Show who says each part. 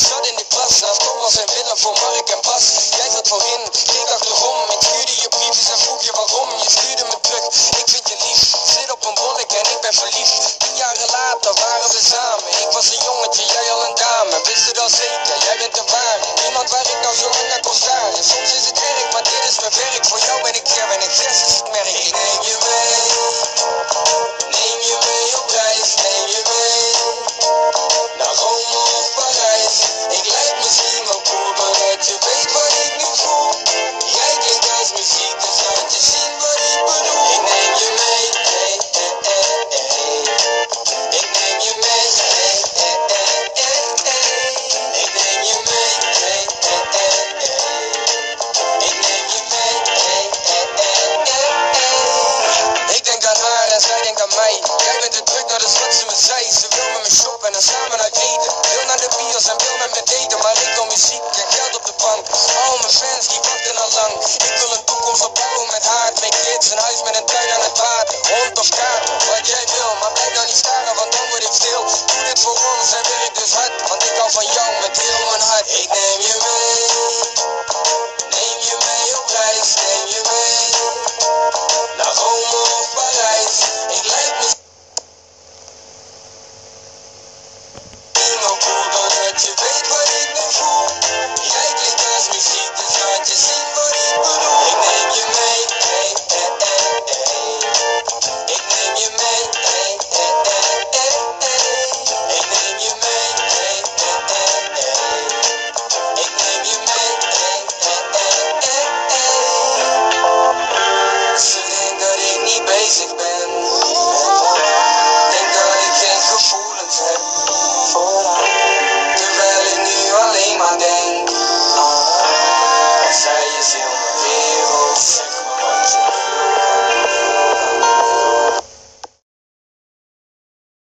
Speaker 1: zat in die klas en als Thomas en Willem voor Mark en Bas. Jij zat voorin, keek achterom. Ik stuurde je briefjes en vroeg je waarom. Je stuurde me terug, ik vind je lief. Zit op een bolletje en ik ben verliefd. 10 jaren later waren we samen. Ik was een jongetje, jij al een dame. Wist het al zeker, jij bent de ware. Niemand waar ik nou zo lang naar kon staren. Soms is het erg, maar dit is mijn werk. Voor jou ben ik Ger en ik vers is het merk. Ik neem je mee. Neem je mee op reis, neem je mee. Naar Rome of Parijs. Ik lijk misschien wel cool, maar dat je weet wat ik nu voel. Jij klinkt als muziek, dus laat je zien wat ik bedoel. Ik neem je mee, hey, hey, hey, hey. Ik neem je mee, hey, hey, hey, hey, hey. Ik neem je mee, hey, hey, hey, hey. Ik neem je mee, hey, hey, hey, hey. Ik denk aan haar en zij denkt aan mij. Jij bent te druk, dat is wat ze me zei. Ze wil met me shoppen en samen uit eten. Wil naar de bios en wil met me daten. Maar ik wil muziek en geld op de bank. Al mijn fans die wachten al lang. Ik wil een toekomst opbouwen met haar. 2 kids, een huis met een tuin aan het water. Hond of kaart, wat jij wil. Maar blijf nou niet staren, want dan word ik stil. Doe dit voor ons en werk dus hard. Want ik hou van jou met heel mijn hart. Ik neem je mee. Neem je mee op reis, neem je mee. Naar Rome of Parijs. Ik lijk me nog cool, doordat je weet wat ik nu voel. Jij klinkt als muziek, dus laat je zien wat ik bedoel. Ik neem je mee, hey, hey, hey, hey. Ik neem je mee, hey, hey, hey, hey, hey. Ik neem je mee, hey, hey, hey, hey. Ik neem je mee, hey, hey, hey, hey, hey. Ze denkt dat ik niet bezig ben. Denk dat ik geen gevoelens heb voor haar. Terwijl ik nu alleen maar denk.